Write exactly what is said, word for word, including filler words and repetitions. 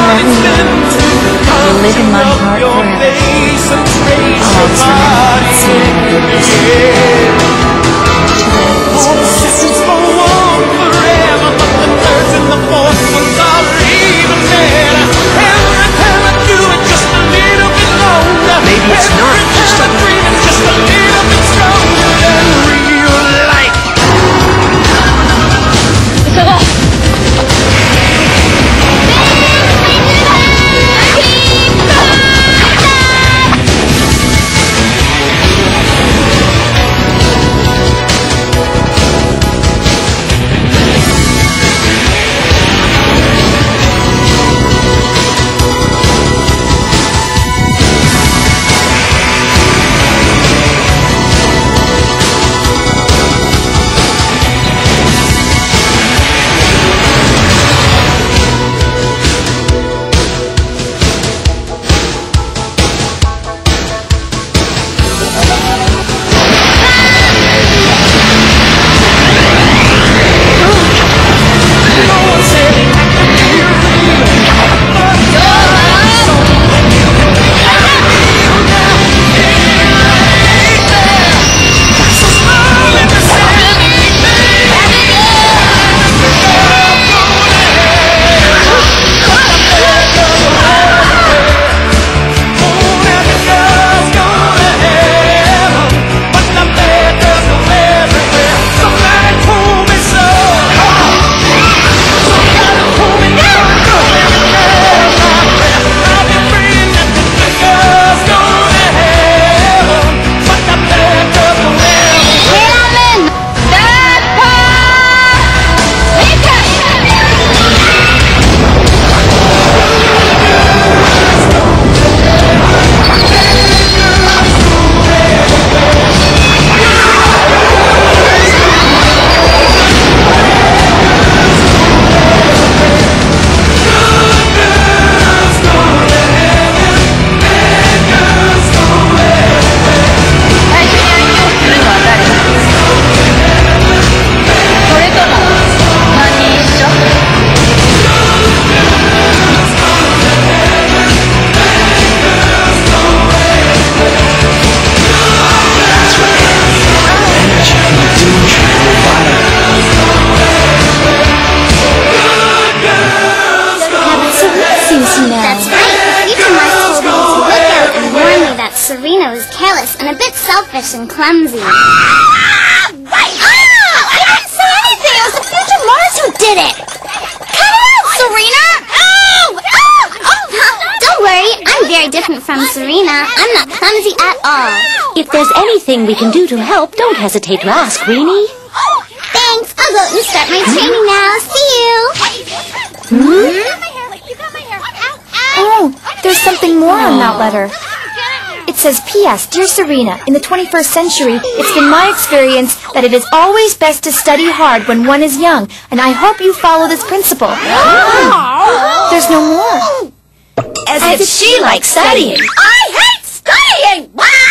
wherever you are, you live in my heart forever. I'll always remember seeing you beautiful. Maybe it's not just a dream, just a little bit stronger than real life. Serena was careless and a bit selfish and clumsy. Ah! Right! Oh! I didn't say anything! It was the future Mars who did it! Come on, Serena! Oh! Oh! Oh! Don't worry, I'm very different from Serena. I'm not clumsy at all. If there's anything we can do to help, don't hesitate to ask, Greenie. Thanks. I'll go out and start my training now. See you. Hmm? Oh, there's something more on that letter. It says, P S Dear Serena, in the twenty-first century, it's been my experience that it is always best to study hard when one is young, and I hope you follow this principle. There's no more. As, As if, if she likes studying. I hate studying! Wow!